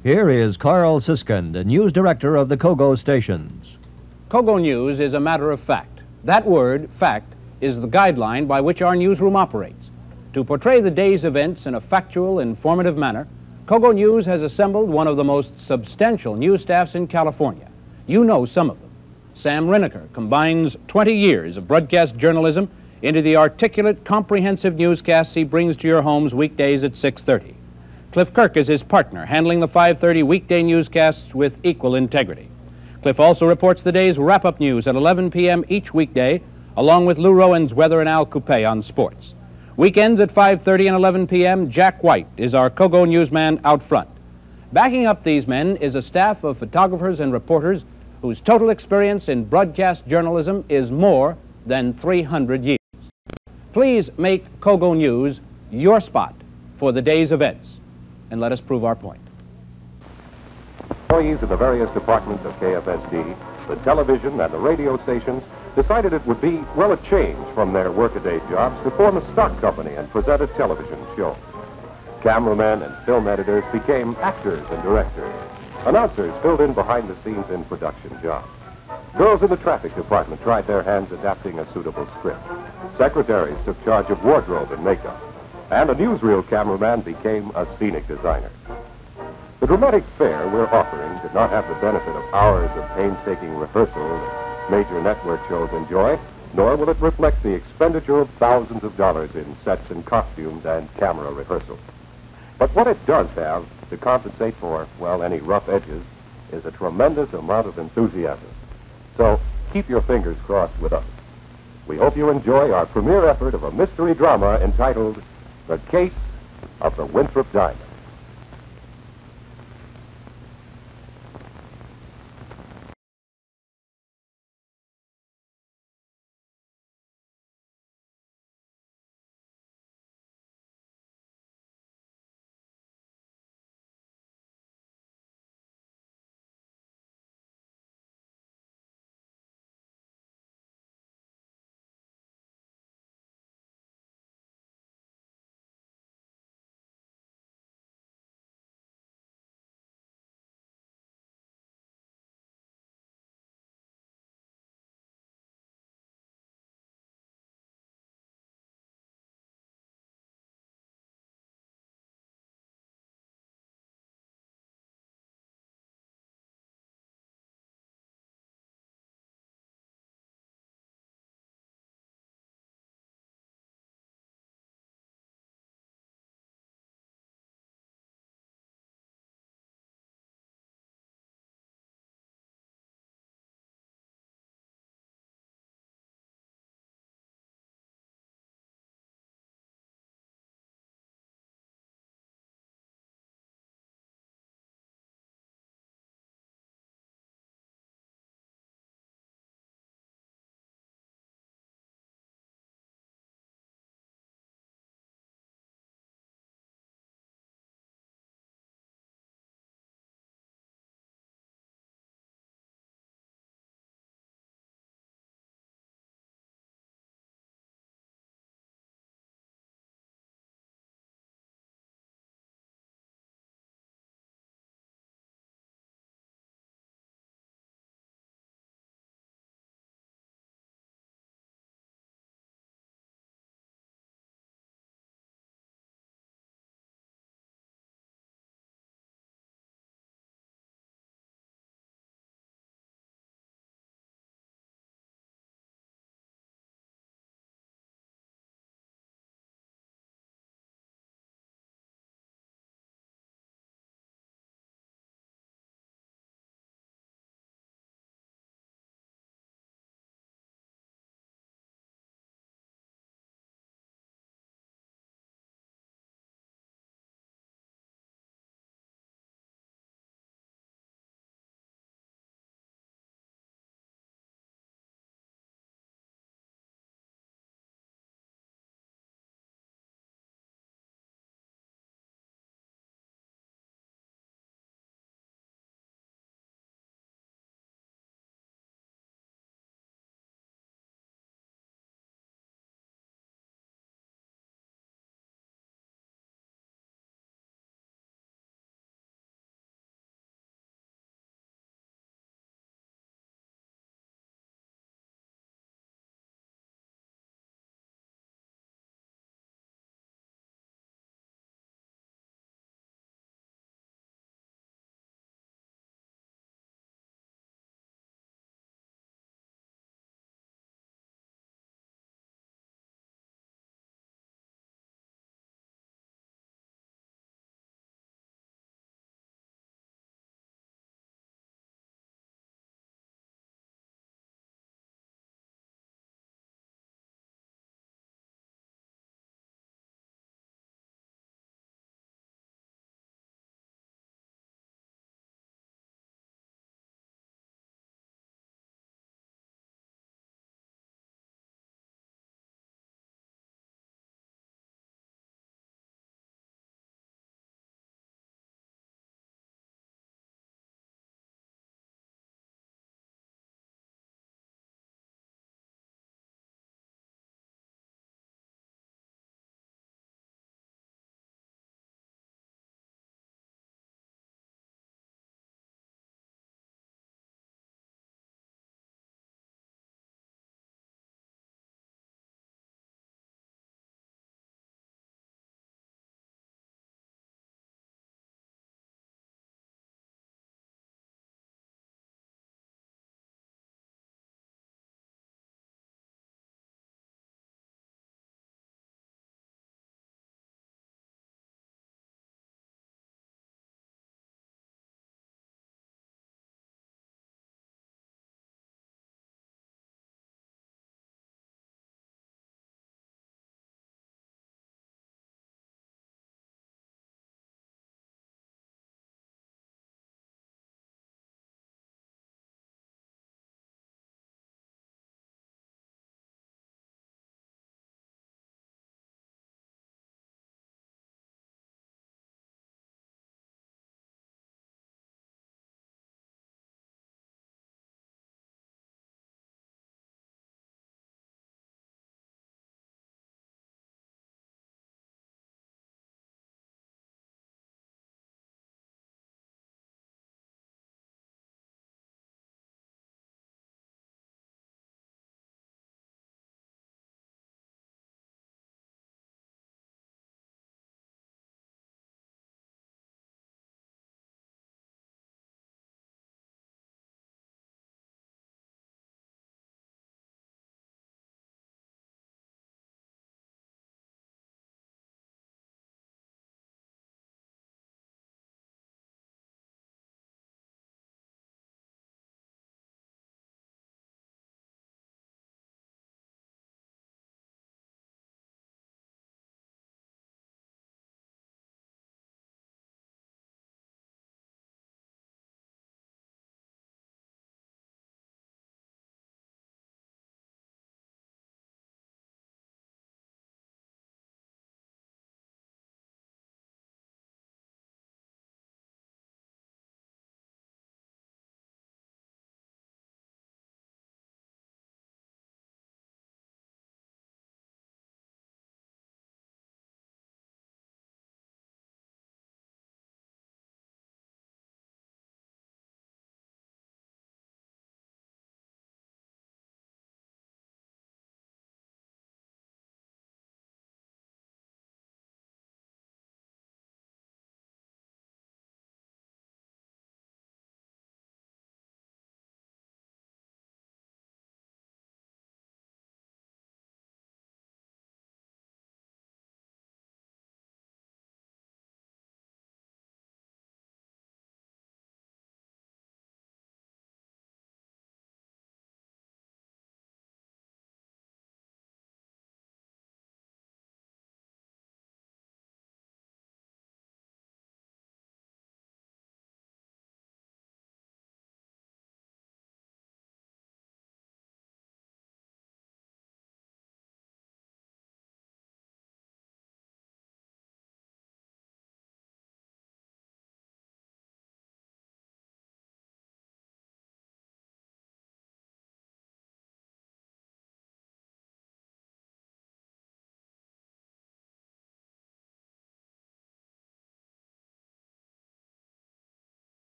Here is Carl Sisskind, the news director of the Kogo stations. Kogo News is a matter of fact. That word, fact, is the guideline by which our newsroom operates. To portray the day's events in a factual, informative manner, Kogo News has assembled one of the most substantial news staffs in California. You know some of them. Sam Rinaker combines 20 years of broadcast journalism into the articulate, comprehensive newscasts he brings to your homes weekdays at 6:30. Cliff Kirk is his partner, handling the 5:30 weekday newscasts with equal integrity. Cliff also reports the day's wrap-up news at 11 p.m. each weekday, along with Lou Rowan's weather and Al Couppee on sports. Weekends at 5:30 and 11 p.m., Jack White is our Kogo newsman out front. Backing up these men is a staff of photographers and reporters whose total experience in broadcast journalism is more than 300 years. Please make Kogo News your spot for the day's events, and let us prove our point. Employees of the various departments of KFSD, the television and the radio stations, decided it would be, well, a change from their workaday jobs to form a stock company and present a television show. Cameramen and film editors became actors and directors. Announcers filled in behind the scenes in production jobs. Girls in the traffic department tried their hands adapting a suitable script. Secretaries took charge of wardrobe and makeup. And a newsreel cameraman became a scenic designer. The dramatic fare we're offering did not have the benefit of hours of painstaking rehearsal that major network shows enjoy, nor will it reflect the expenditure of thousands of dollars in sets and costumes and camera rehearsals. But what it does have to compensate for, well, any rough edges, is a tremendous amount of enthusiasm. So keep your fingers crossed with us. We hope you enjoy our premiere effort of a mystery drama entitled The Case of the Winthrop Diamond.